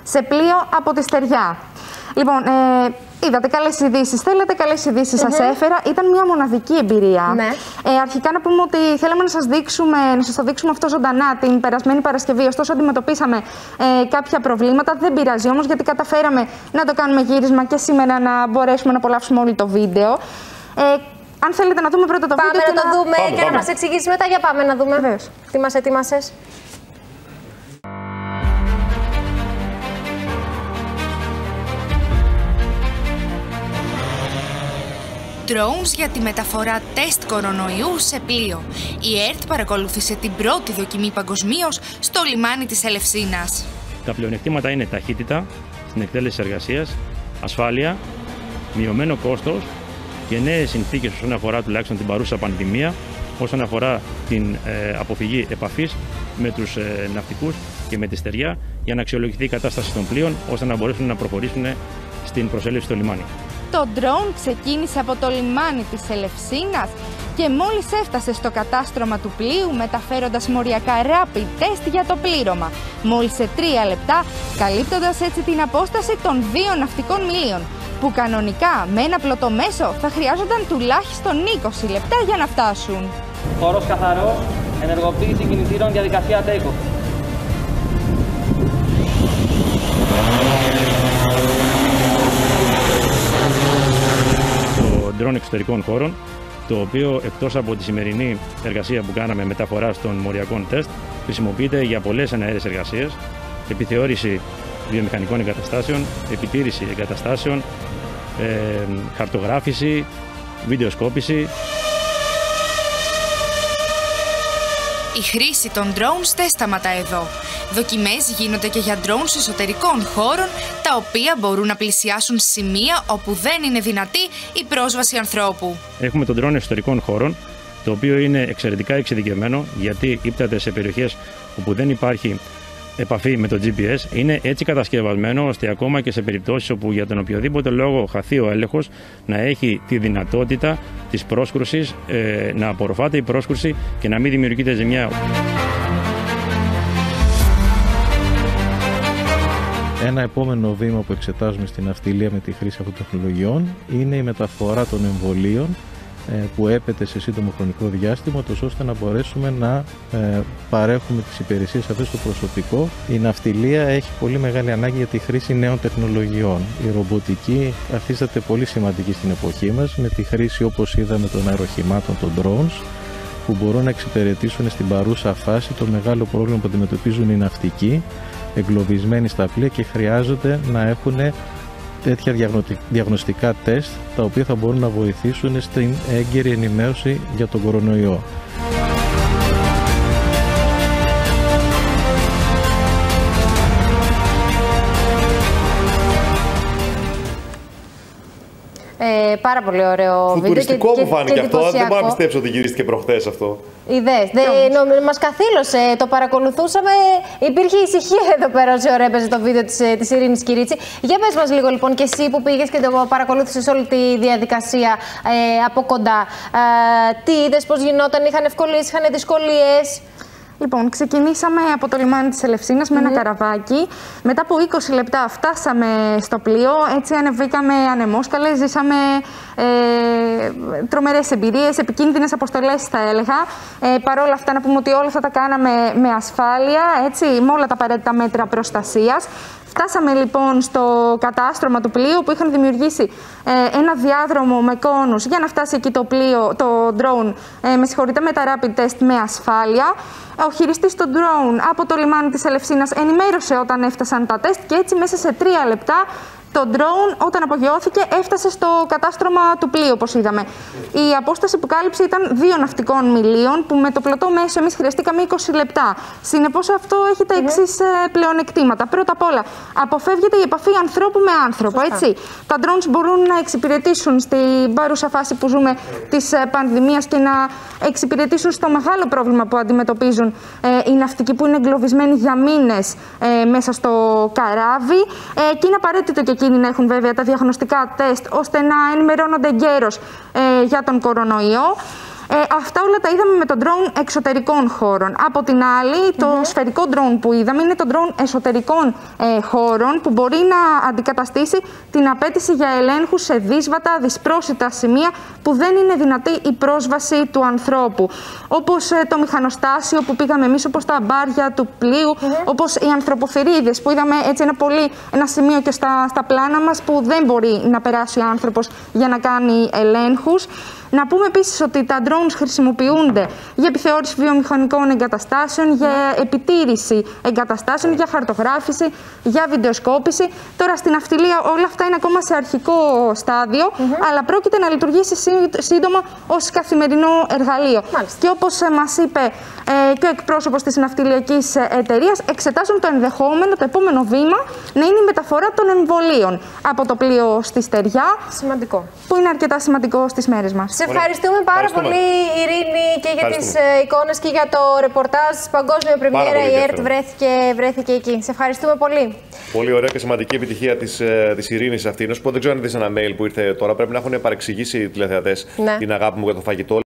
σε πλοίο από τη στεριά. Λοιπόν, είδατε καλές ειδήσεις. Θέλετε καλές ειδήσεις, σας έφερα. Ήταν μια μοναδική εμπειρία. Ναι. Αρχικά να πούμε ότι θέλαμε να σας το δείξουμε αυτό ζωντανά την περασμένη Παρασκευή. Ωστόσο, αντιμετωπίσαμε κάποια προβλήματα. Δεν πειράζει όμως, γιατί καταφέραμε να το κάνουμε γύρισμα και σήμερα να μπορέσουμε να απολαύσουμε όλο το βίντεο. Αν θέλετε να δούμε πρώτα το βίντεο. Πάμε να το δούμε και να μας εξηγήσεις μετά. Για πάμε να δούμε. Βεβαίως. Τι μας ετοίμασες. Drones για τη μεταφορά τεστ κορονοϊού σε πλοίο. Η ΕΡΤ παρακολούθησε την πρώτη δοκιμή παγκοσμίως στο λιμάνι της Ελευσίνας. Τα πλεονεκτήματα είναι ταχύτητα στην εκτέλεση της εργασίας, ασφάλεια, μειωμένο κόστος και νέες συνθήκες όσον αφορά τουλάχιστον την παρούσα πανδημία, όσον αφορά την αποφυγή επαφής με τους ναυτικούς και με τη στεριά, για να αξιολογηθεί η κατάσταση των πλοίων, ώστε να μπορέσουν να προχωρήσουν στην προσέλευση στο λιμάνι. Το drone ξεκίνησε από το λιμάνι της Ελευσίνας και μόλις έφτασε στο κατάστρωμα του πλοίου, μεταφέροντας μοριακά rapid test για το πλήρωμα, μόλις σε 3 λεπτά, καλύπτοντας έτσι την απόσταση των 2 ναυτικών μιλίων, που κανονικά με ένα πλωτό μέσο θα χρειάζονταν τουλάχιστον 20 λεπτά για να φτάσουν. Χώρος καθαρός, ενεργοποίηση κινητήρων, διαδικασία take-off. Το drone εξωτερικών χώρων, το οποίο εκτός από τη σημερινή εργασία που κάναμε μεταφοράς των μοριακών τεστ, χρησιμοποιείται για πολλές εναέρειες εργασίες, επιθεώρηση βιομηχανικών εγκαταστάσεων, επιτήρηση εγκαταστάσεων, χαρτογράφηση, βιντεοσκόπηση. Η χρήση των drones δεν σταματά εδώ. Δοκιμές γίνονται και για drones εσωτερικών χώρων, τα οποία μπορούν να πλησιάσουν σημεία όπου δεν είναι δυνατή η πρόσβαση ανθρώπου. Έχουμε τον drone εσωτερικών χώρων, το οποίο είναι εξαιρετικά εξειδικευμένο, γιατί ύπταται σε περιοχές όπου δεν υπάρχει επαφή με το GPS. Είναι έτσι κατασκευασμένο ώστε ακόμα και σε περιπτώσεις όπου για τον οποιοδήποτε λόγο χαθεί ο έλεγχος, να έχει τη δυνατότητα της πρόσκρουσης, να απορροφάται η πρόσκρουση και να μην δημιουργείται ζημιά. Ένα επόμενο βήμα που εξετάζουμε στην ναυτιλία με τη χρήση αυτών των τεχνολογιών είναι η μεταφορά των εμβολίων που έπεται σε σύντομο χρονικό διάστημα, ώστε να μπορέσουμε να παρέχουμε τις υπηρεσίες αυτές στο προσωπικό. Η ναυτιλία έχει πολύ μεγάλη ανάγκη για τη χρήση νέων τεχνολογιών. Η ρομποτική καθίσταται πολύ σημαντική στην εποχή μας, με τη χρήση, όπως είδαμε, των αεροχημάτων, των drones, που μπορούν να εξυπηρετήσουν στην παρούσα φάση το μεγάλο πρόβλημα που αντιμετωπίζουν οι ναυτικοί, εγκλωβισμένοι στα πλοία, και χρειάζονται να έχουν τέτοια διαγνωστικά τεστ, τα οποία θα μπορούν να βοηθήσουν στην έγκαιρη ενημέρωση για τον κορονοϊό. Πάρα πολύ ωραίο βίντεο. Φουτουριστικό μου φάνηκε αυτό. Δεν μπορώ να πιστέψω ότι γυρίστηκε προχθές αυτό. Είδες, μας καθήλωσε, το παρακολουθούσαμε, υπήρχε ησυχία εδώ πέρα όσο ώρα έπαιζε το βίντεο της Ειρήνης Κυρίτσι. Για πες μας λίγο λοιπόν, και εσύ που πήγες και το παρακολούθησες όλη τη διαδικασία από κοντά. Τι είδες, πώς γινόταν, είχαν ευκολίες, είχαν δυσκολίες? Λοιπόν, ξεκινήσαμε από το λιμάνι της Ελευσίνας με ένα καραβάκι. Μετά από 20 λεπτά φτάσαμε στο πλοίο, έτσι ανεβήκαμε ανεμόσκαλες, ζήσαμε τρομερές εμπειρίες, επικίνδυνες αποστολές θα έλεγα. Παρ' όλα αυτά να πούμε ότι όλα αυτά τα κάναμε με ασφάλεια, έτσι, με όλα τα απαραίτητα μέτρα προστασίας. Φτάσαμε λοιπόν στο κατάστρωμα του πλοίου, που είχαν δημιουργήσει ένα διάδρομο με κόνους για να φτάσει εκεί το πλοίο, το drone, με τα rapid test με ασφάλεια. Ο χειριστής του drone από το λιμάνι της Ελευσίνας ενημέρωσε όταν έφτασαν τα τεστ και έτσι μέσα σε 3 λεπτά το drone, όταν απογειώθηκε, έφτασε στο κατάστρωμα του πλοίου, όπως είδαμε. Η απόσταση που κάλυψε ήταν 2 ναυτικών μιλίων, που με το πλωτό μέσο εμείς χρειαστήκαμε 20 λεπτά. Συνεπώς αυτό έχει τα εξής πλεονεκτήματα. Πρώτα απ' όλα, αποφεύγεται η επαφή ανθρώπου με άνθρωπο. Έτσι. Τα drones μπορούν να εξυπηρετήσουν στην παρούσα φάση που ζούμε της πανδημίας και να εξυπηρετήσουν στο μεγάλο πρόβλημα που αντιμετωπίζουν οι ναυτικοί, που είναι εγκλωβισμένοι για μήνες μέσα στο καράβι. Και είναι απαραίτητο και εκείνοι να έχουν βέβαια τα διαγνωστικά τεστ, ώστε να ενημερώνονται εγκαίρως για τον κορονοϊό. Αυτά όλα τα είδαμε με τον drone εξωτερικών χώρων. Από την άλλη, το σφαιρικό drone που είδαμε είναι το drone εσωτερικών χώρων που μπορεί να αντικαταστήσει την απέτηση για ελέγχους σε δύσβατα, δυσπρόσιτα σημεία που δεν είναι δυνατή η πρόσβαση του ανθρώπου. Όπως το μηχανοστάσιο που πήγαμε εμείς, όπως τα μπάρια του πλοίου, όπως οι ανθρωποθυρίδες που είδαμε έτσι ένα σημείο και στα πλάνα μας που δεν μπορεί να περάσει ο άνθρωπος για να κάνει ελέγχους. Να πούμε επίσης ότι τα drones χρησιμοποιούνται για επιθεώρηση βιομηχανικών εγκαταστάσεων, για επιτήρηση εγκαταστάσεων, για χαρτογράφηση, για βιντεοσκόπηση. Τώρα στην ναυτιλία όλα αυτά είναι ακόμα σε αρχικό στάδιο, αλλά πρόκειται να λειτουργήσει σύντομα ως καθημερινό εργαλείο. Μάλιστα. Και όπως μας είπε και ο εκπρόσωπος της ναυτιλιακής εταιρείας, εξετάζουν το ενδεχόμενο, το επόμενο βήμα, να είναι η μεταφορά των εμβολίων από το πλοίο στη στεριά. Σημαντικό. Που είναι αρκετά σημαντικό στις μέρες μας. Σε ευχαριστούμε πάρα πολύ, Ειρήνη, και για τις εικόνες και για το ρεπορτάζ. Παγκόσμια πρεμιέρα, η ΕΡΤ βρέθηκε εκεί. Σε ευχαριστούμε πολύ. Πολύ ωραία και σημαντική επιτυχία της Ειρήνης αυτή. Να σου πω, δεν ξέρω αν είδες ένα mail που ήρθε τώρα. Πρέπει να έχουν παρεξηγήσει οι τηλεθεατές την αγάπη μου για το φαγητό.